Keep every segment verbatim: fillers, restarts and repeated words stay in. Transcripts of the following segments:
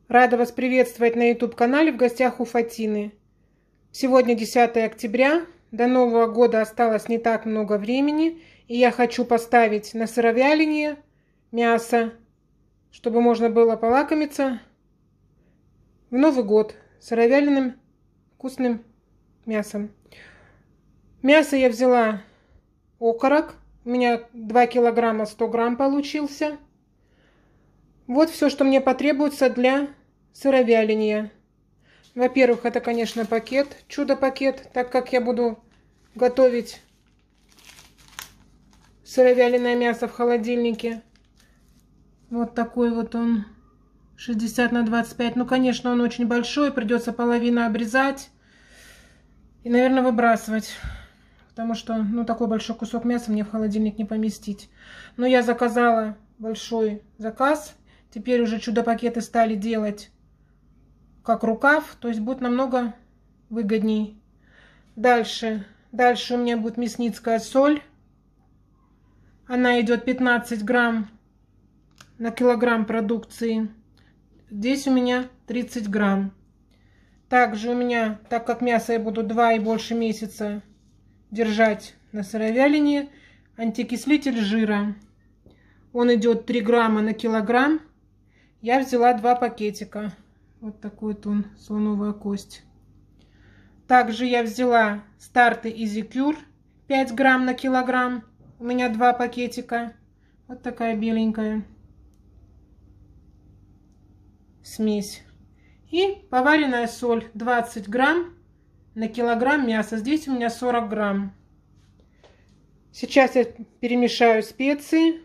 Рада вас приветствовать на YouTube-канале «В гостях у Фатины». Сегодня десятое октября. До Нового года осталось не так много времени. И я хочу поставить на сыровяленье мясо, чтобы можно было полакомиться в Новый год сыровяленым вкусным мясом. Мясо я взяла окорок. У меня два килограмма сто грамм получился. Вот все, что мне потребуется для сыровяления. Во-первых, это, конечно, пакет, чудо-пакет, так как я буду готовить сыровяленое мясо в холодильнике. Вот такой вот он, шестьдесят на двадцать пять. Ну, конечно, он очень большой, придется половину обрезать и, наверное, выбрасывать. Потому что, ну, такой большой кусок мяса мне в холодильник не поместить. Но я заказала большой заказ. Теперь уже чудо-пакеты стали делать как рукав, то есть будет намного выгодней. Дальше, дальше у меня будет мясницкая соль. Она идет пятнадцать грамм на килограмм продукции. Здесь у меня тридцать грамм. Также у меня, так как мясо я буду два и больше месяца держать на сыровялении, антикислитель жира. Он идет три грамма на килограмм. Я взяла два пакетика. Вот такой вот он, слоновая кость. Также я взяла старты Изикюр пять грамм на килограмм. У меня два пакетика. Вот такая беленькая смесь. И поваренная соль двадцать грамм на килограмм мяса. Здесь у меня сорок грамм. Сейчас я перемешаю специи.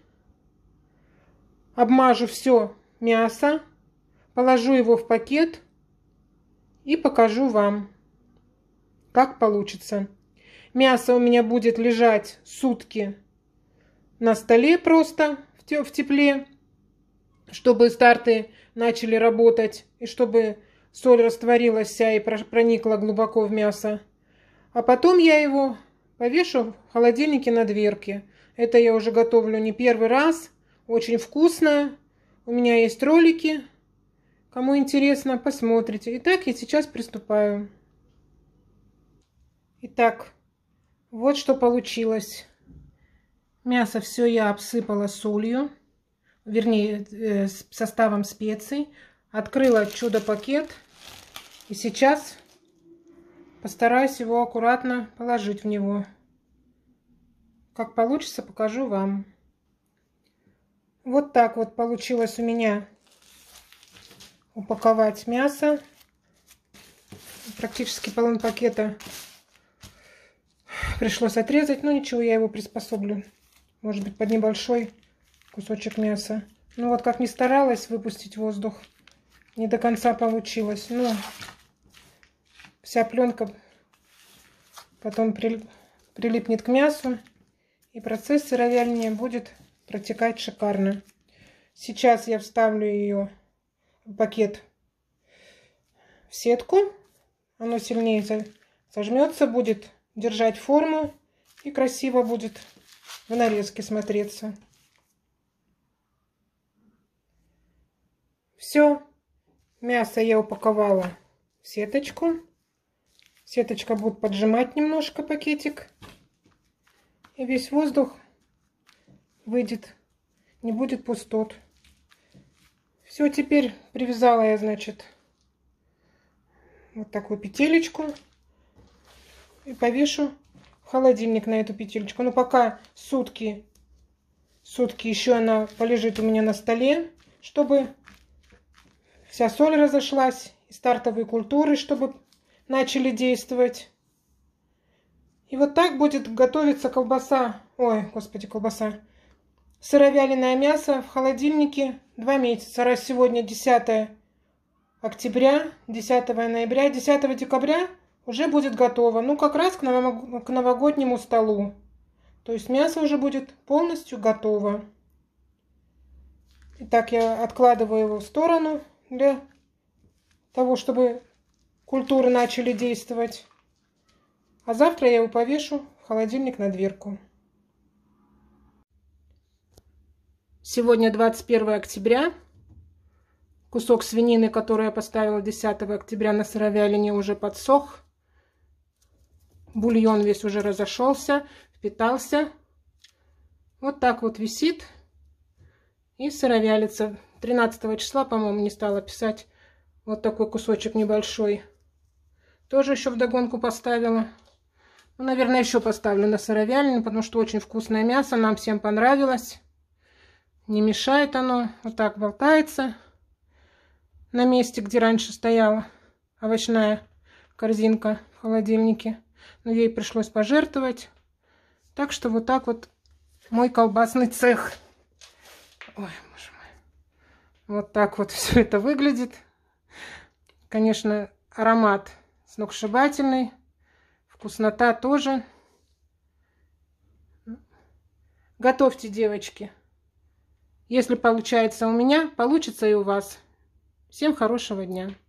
Обмажу все мясо, положу его в пакет и покажу вам, как получится. Мясо у меня будет лежать сутки на столе просто в тепле, чтобы старты начали работать и чтобы соль растворилась вся и проникла глубоко в мясо. А потом я его повешу в холодильнике на дверке. Это я уже готовлю не первый раз. Очень вкусно. У меня есть ролики. Кому интересно, посмотрите. Итак, я сейчас приступаю. Итак, вот что получилось. Мясо все я обсыпала солью. Вернее, э, составом специй. Открыла чудо-пакет. И сейчас постараюсь его аккуратно положить в него. Как получится, покажу вам. Вот так вот получилось у меня упаковать мясо. Практически половину пакета пришлось отрезать. Но ничего, я его приспособлю. Может быть, под небольшой кусочек мяса. Ну вот как ни старалась выпустить воздух, не до конца получилось. Но вся пленка потом прилипнет к мясу. И процесс сыровяления будет протекать шикарно. Сейчас я вставлю ее в пакет в сетку. Оно сильнее сожмется, будет держать форму и красиво будет в нарезке смотреться. Все. Мясо я упаковала в сеточку. Сеточка будет поджимать немножко пакетик. И весь воздух выйдет, не будет пустот. Все, теперь привязала я, значит, вот такую петелечку и повешу в холодильник на эту петелечку. Но пока сутки, сутки еще она полежит у меня на столе, чтобы вся соль разошлась и стартовые культуры, чтобы начали действовать. И вот так будет готовиться колбаса, ой, господи, колбаса, сыровяленое мясо в холодильнике два месяца. Раз сегодня десятое октября, десятое ноября, десятое декабря уже будет готово. Ну, как раз к новогоднему столу. То есть мясо уже будет полностью готово. Итак, я откладываю его в сторону для того, чтобы культуры начали действовать. А завтра я его повешу в холодильник на дверку. Сегодня двадцать первое октября. Кусок свинины, который я поставила десятого октября на сыровялене, уже подсох. Бульон весь уже разошелся, впитался. Вот так вот висит. И сыровялится. тринадцатого числа, по-моему, не стала писать. Вот такой кусочек небольшой. Тоже еще вдогонку поставила. Ну, наверное, еще поставлю на сыровялене, потому что очень вкусное мясо. Нам всем понравилось. Не мешает оно. Вот так болтается на месте, где раньше стояла овощная корзинка в холодильнике. Но ей пришлось пожертвовать. Так что вот так вот мой колбасный цех. Ой, боже мой. Вот так вот все это выглядит. Конечно, аромат сногсшибательный. Вкуснота тоже. Готовьте, девочки. Если получается у меня, получится и у вас. Всем хорошего дня.